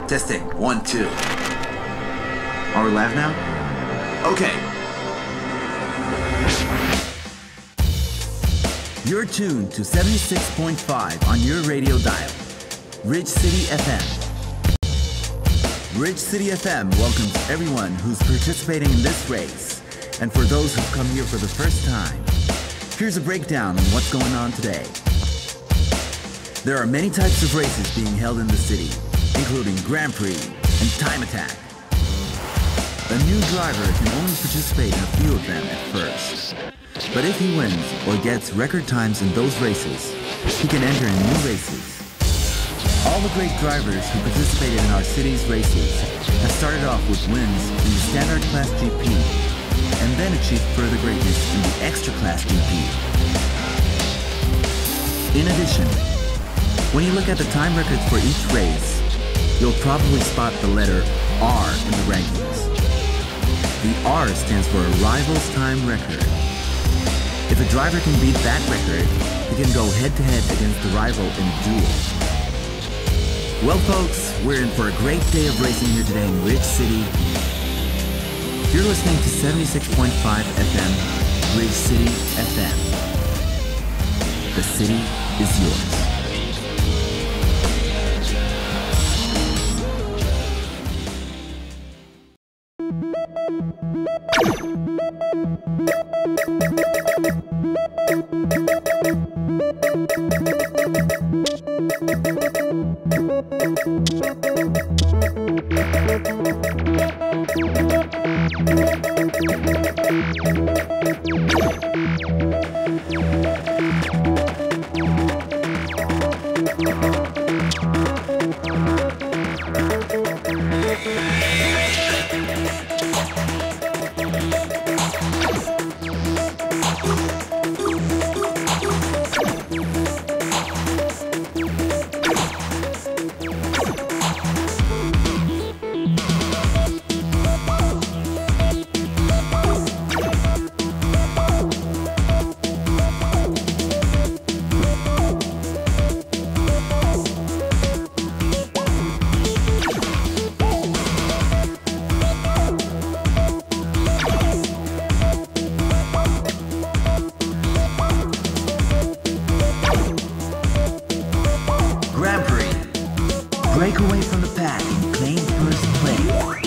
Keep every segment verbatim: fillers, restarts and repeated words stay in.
Testing, one, two. Are we live now? Okay. You're tuned to seventy-six point five on your radio dial. Ridge City F M. Ridge City F M welcomes everyone who's participating in this race. And for those who've come here for the first time, here's a breakdown on what's going on today. There are many types of races being held in the city, including Grand Prix and Time Attack. A new driver can only participate in a few of them at first. But if he wins or gets record times in those races, he can enter in new races. All the great drivers who participated in our city's races have started off with wins in the Standard Class G P and then achieved further greatness in the Extra Class G P. In addition, when you look at the time records for each race, you'll probably spot the letter R in the rankings. The R stands for Arrivals Time Record. If a driver can beat that record, he can go head-to-head against the rival in a duel. Well, folks, we're in for a great day of racing here today in Ridge City. You're listening to seventy-six point five F M, Ridge City F M. The city is yours. Break away from the pack and claim first place.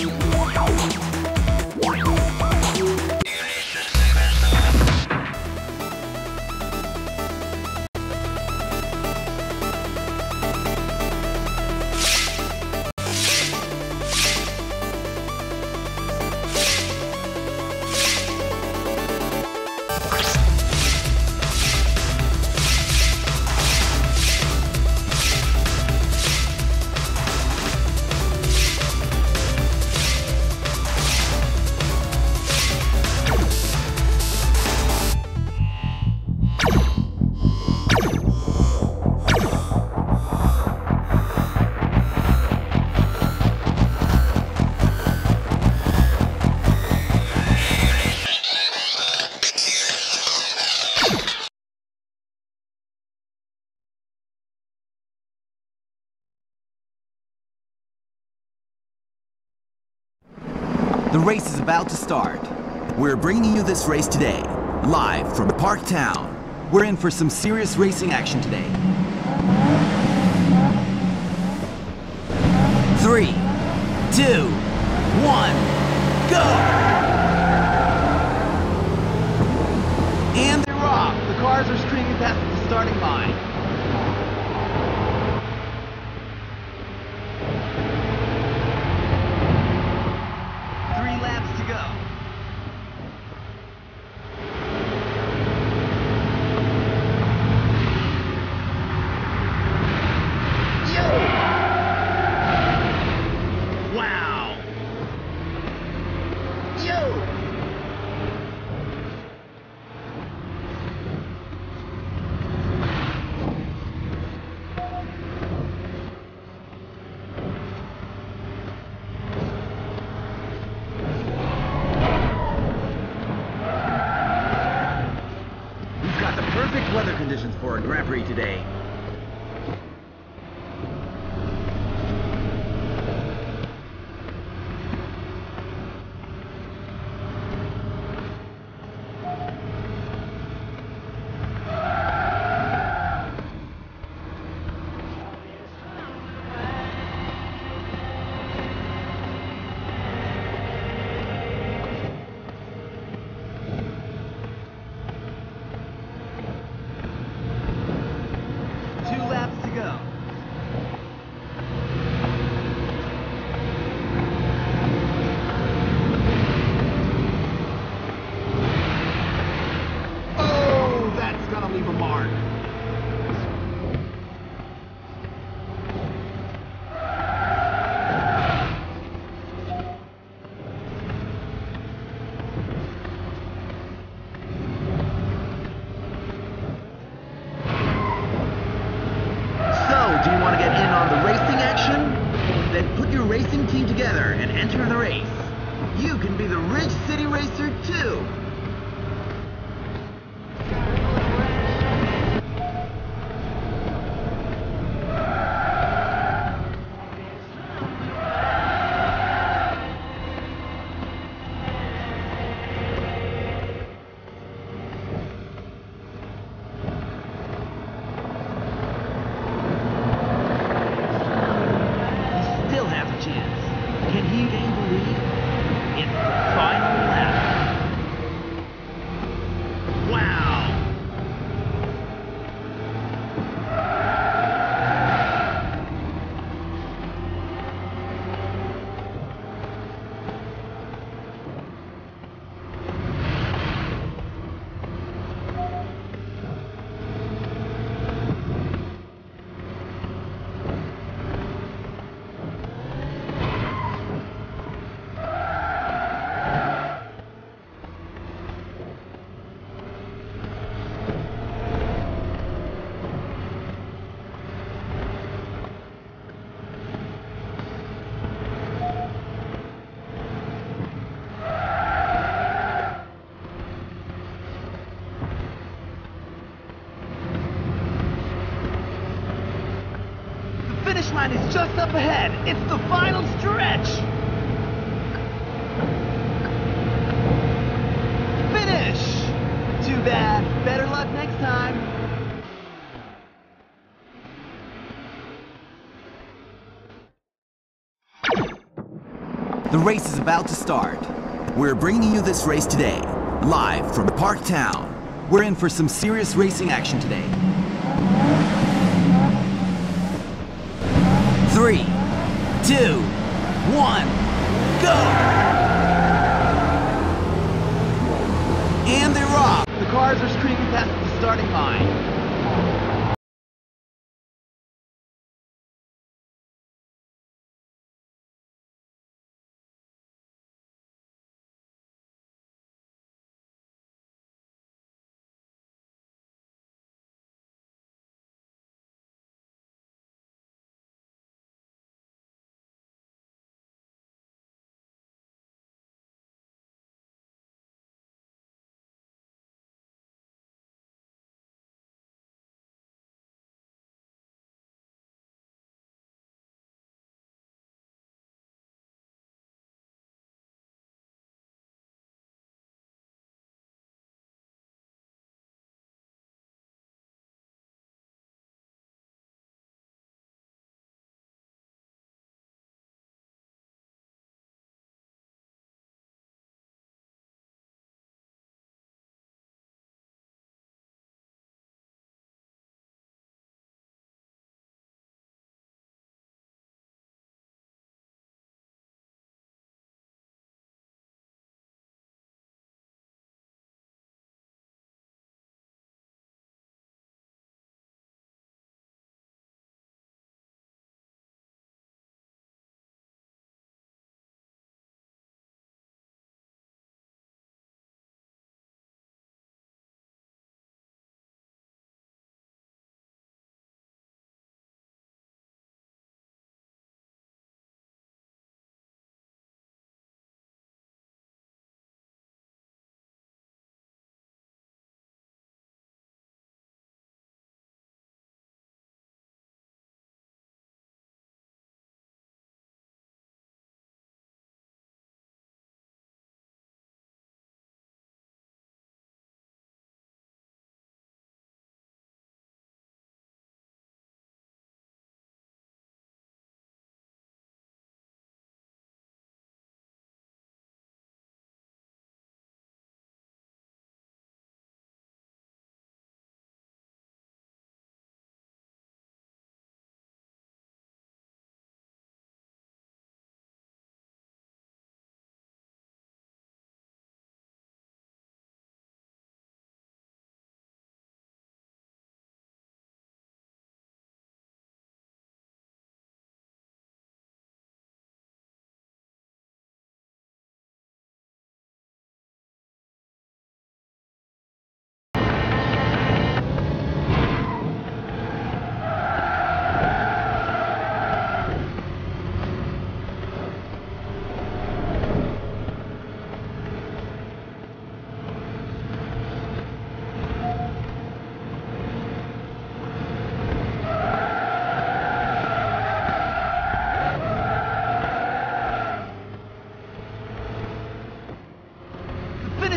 The race is about to start. We're bringing you this race today, live from Parktown. We're in for some serious racing action today. Three, two, one, go! And they're off. The cars are streaming past the starting line. Weather conditions for a Grand Prix today. accelerator and enter the race. You can be the Ridge City Racer too! Can he gain the lead? It's the final lap. Wow! Finish line is just up ahead. It's the final stretch. Finish. Too bad. Better luck next time. The race is about to start. We're bringing you this race today, live from Parktown. We're in for some serious racing action today. Three, two, one, go! And they're off! The cars are streaking past the starting line.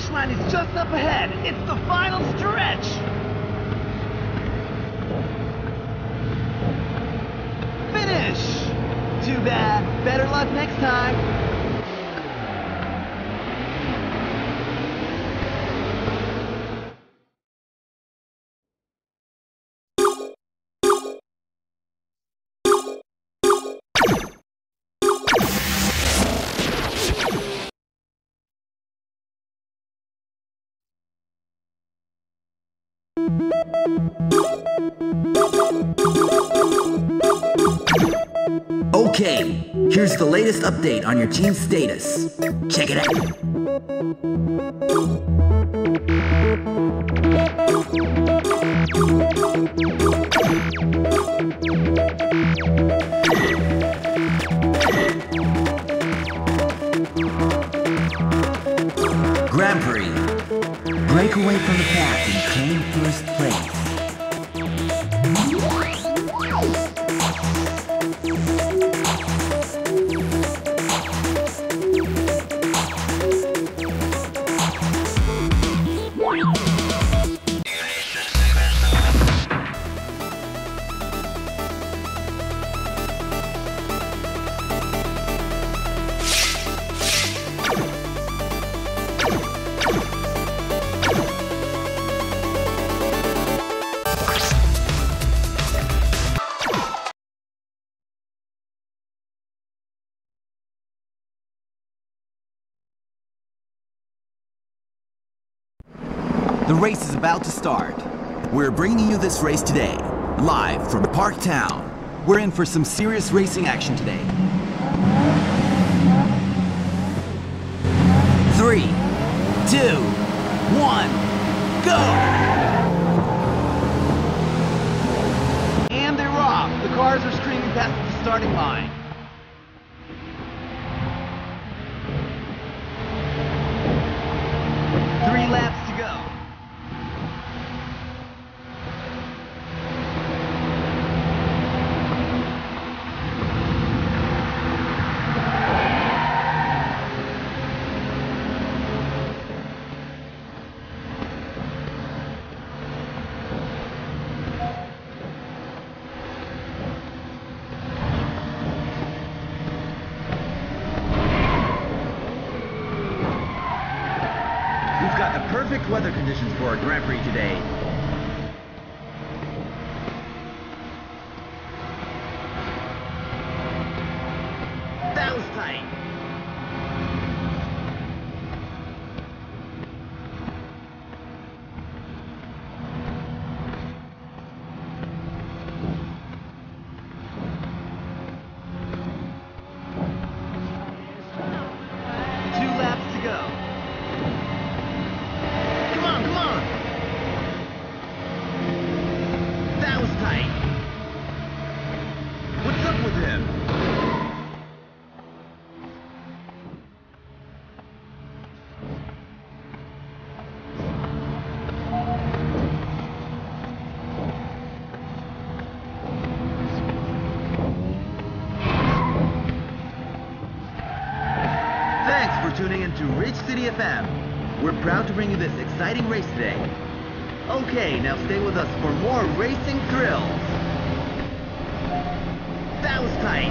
finish line is just up ahead. It's the final stretch. Finish. Too bad. Better luck next time. Okay, here's the latest update on your team's status. Check it out. Grand Prix. Break away from the pack and claim first place. The race is about to start. We're bringing you this race today, live from Parktown. We're in for some serious racing action today. Three, two, one, go! And they're off. The cars are streaming past the starting line. Three laps to go. We've got the perfect weather conditions for our Grand Prix today. That was tight. Two laps to go. Come on, come on. That was tight. What's up with him? Thanks for tuning in to Ridge City F M. We're proud to bring you this exciting race today. Okay, now stay with us for more racing thrills. That was tight.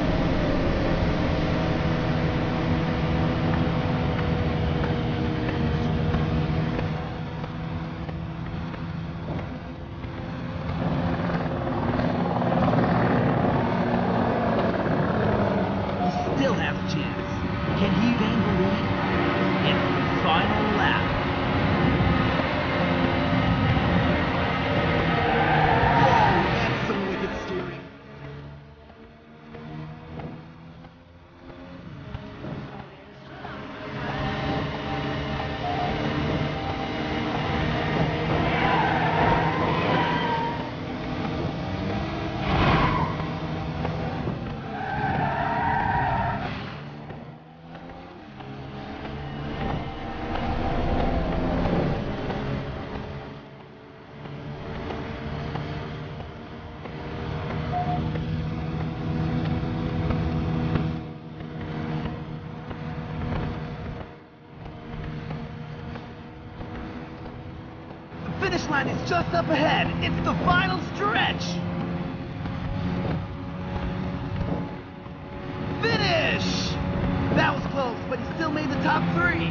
He still has a chance. Can he gain the lead? It's the final lap. Whoa, that's some wicked steering. finish line is just up ahead. It's the final stretch. Finish! That was close, but he still made the top three.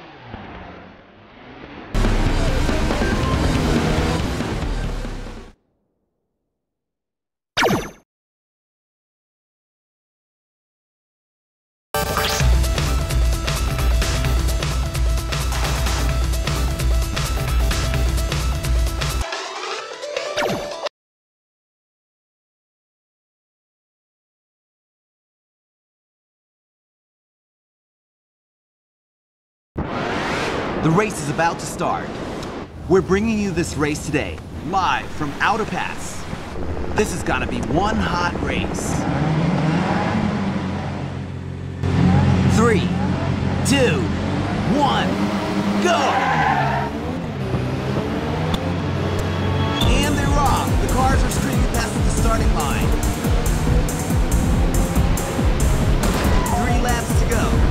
The race is about to start. We're bringing you this race today, live from Outer Pass. This is gonna be one hot race. Three, two, one, go! And they're off. The cars are streaming past the starting line. Three laps to go.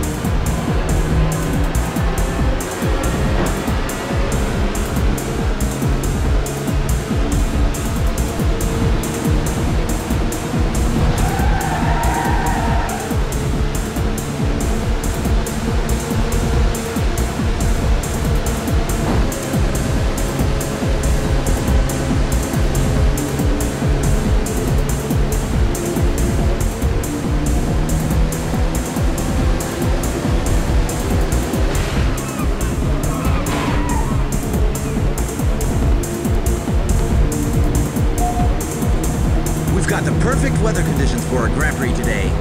Got the perfect weather conditions for a Grand Prix today.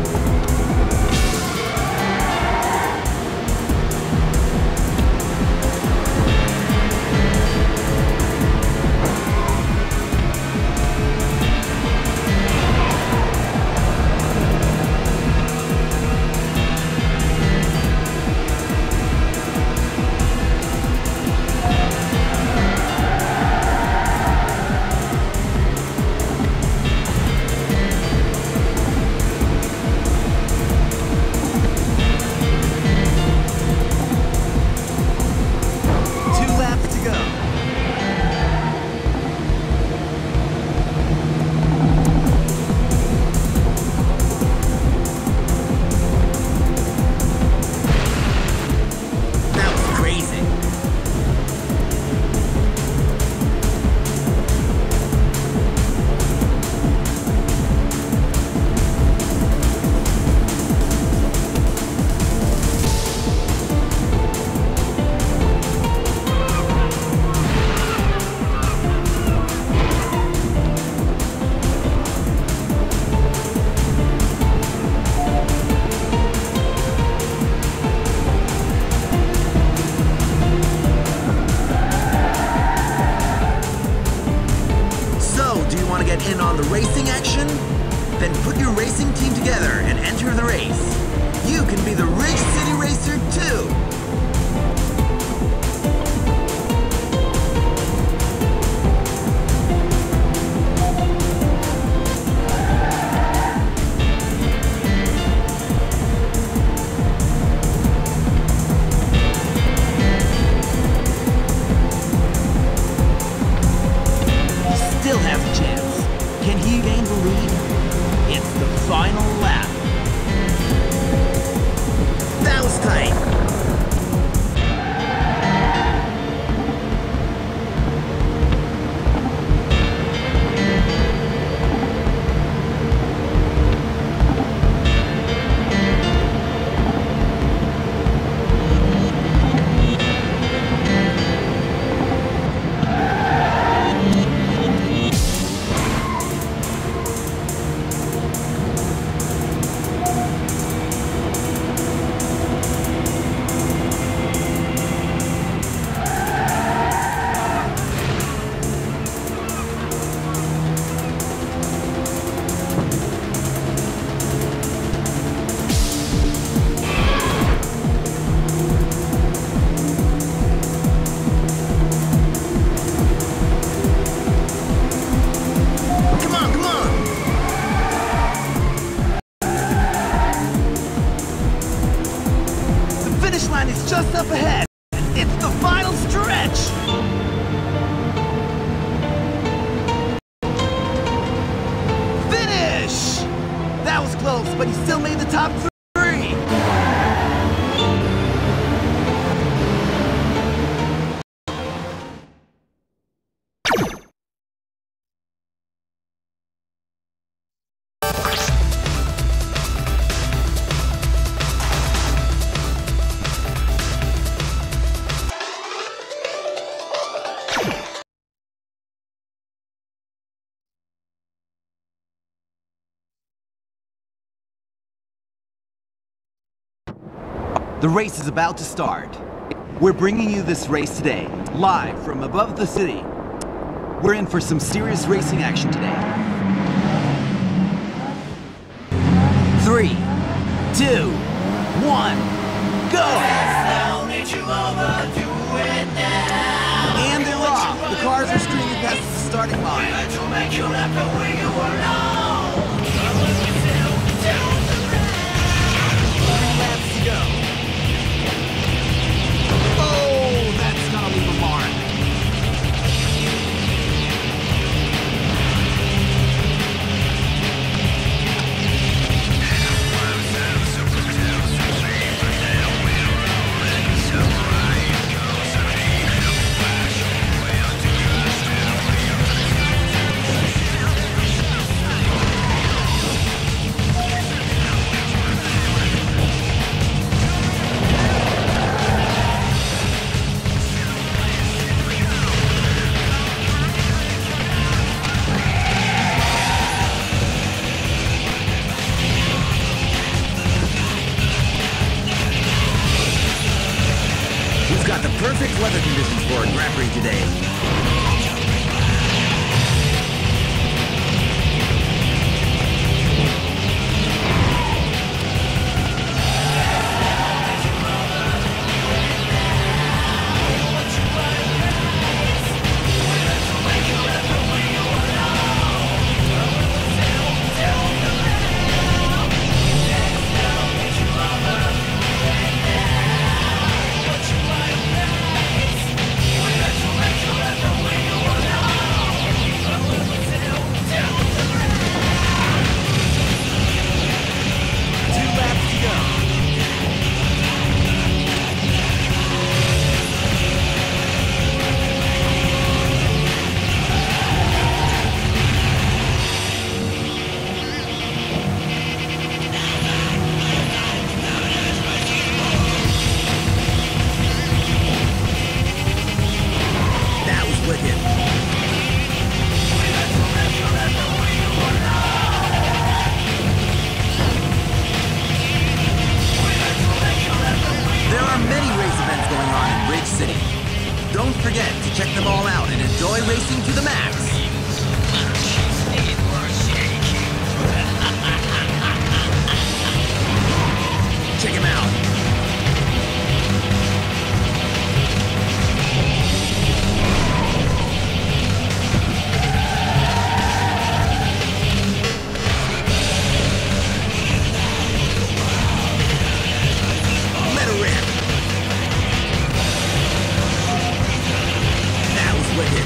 In on the racing action? Then put your racing team together and enter the race. You can be the Ridge City Racer too! He still has a chance. Can he gain the lead? It's the final lap. That was tight. Just up ahead, it's the final stretch! but he still made the top three. The race is about to start. We're bringing you this race today, live from above the city. We're in for some serious racing action today. Three, two, one, go! And they're off. The cars are streaming past the starting line. Three laps to go. Oh, that's gonna leave a mark. Got the perfect weather conditions for a Grand Prix today. Don't forget to check them all out and enjoy racing to the max. Check him out. Let her rip. That was wicked.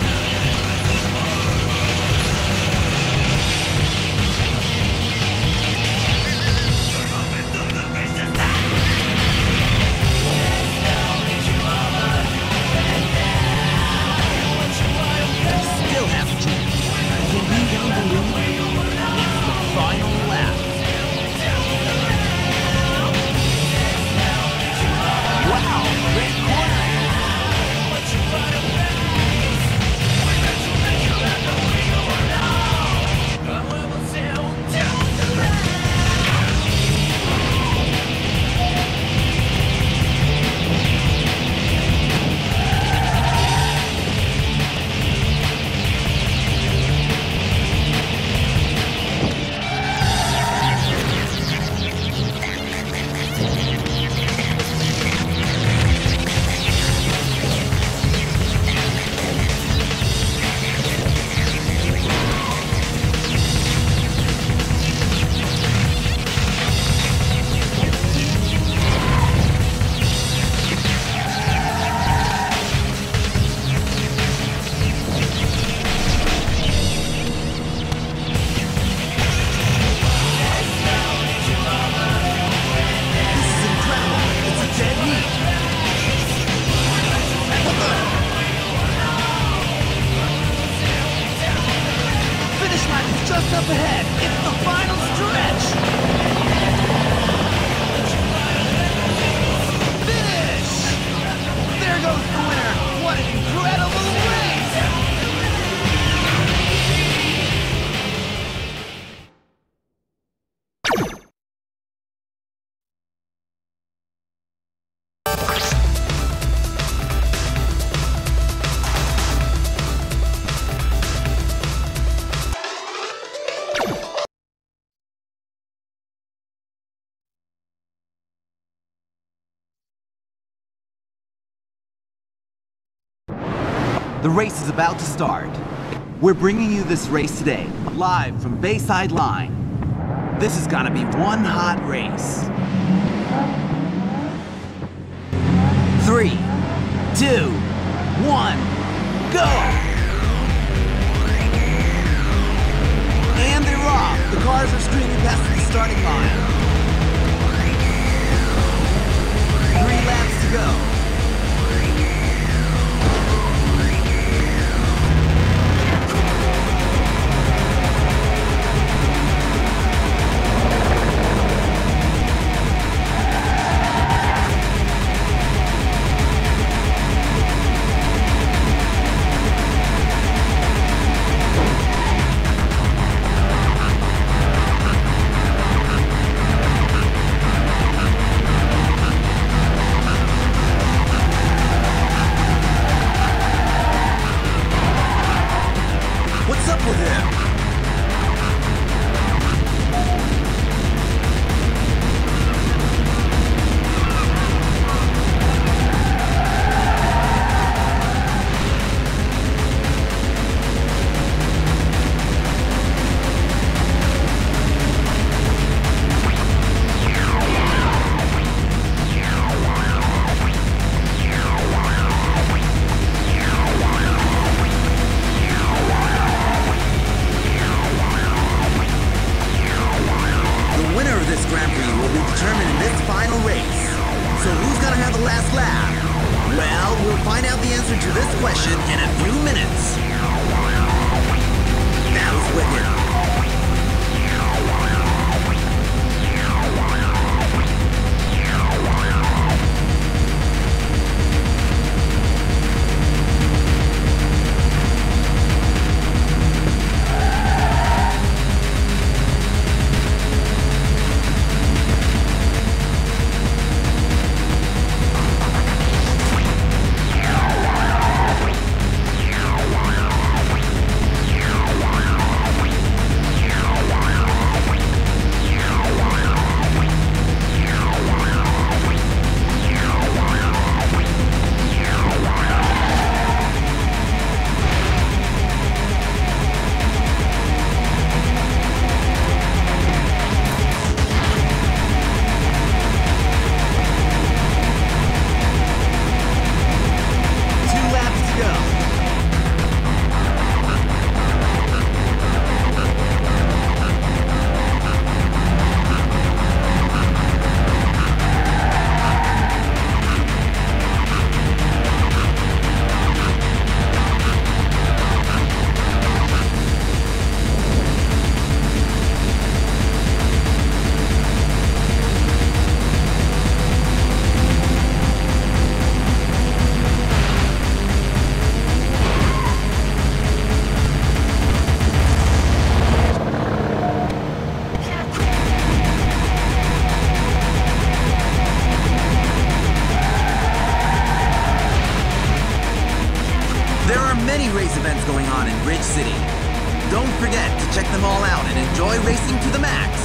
The race is about to start. We're bringing you this race today, live from Bayside Line. This is gonna be one hot race. Three, two, one, go! And they're off. The cars are streaming past the starting line. Three laps to go. Don't forget to check them all out and enjoy racing to the max.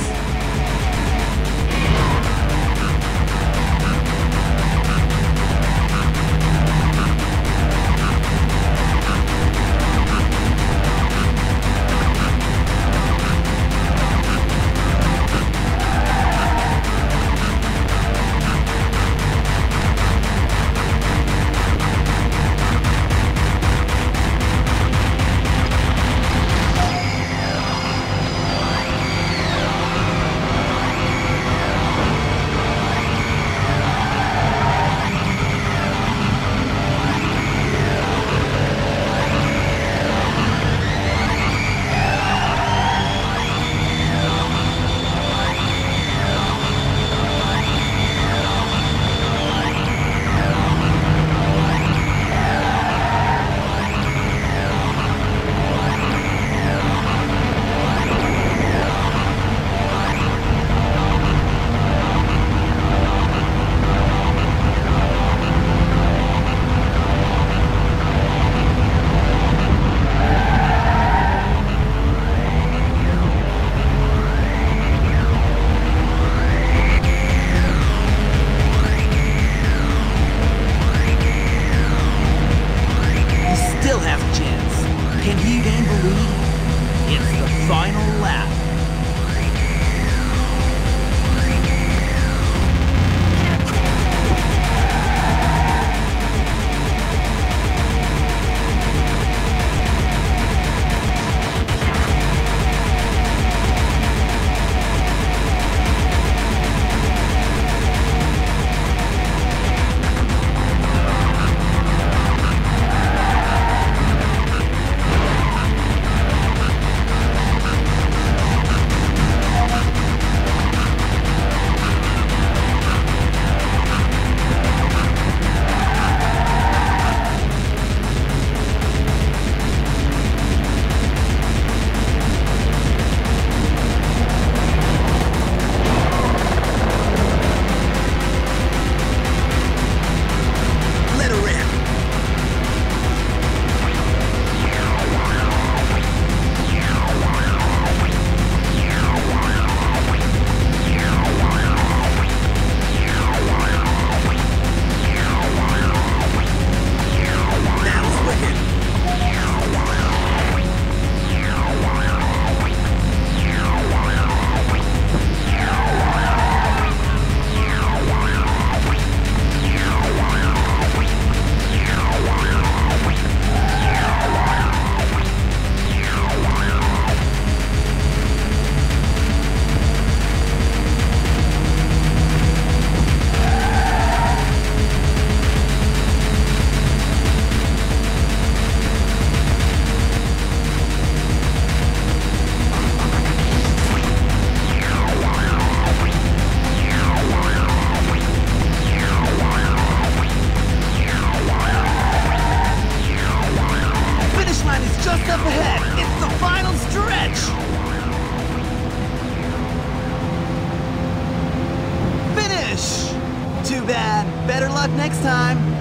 Better luck next time.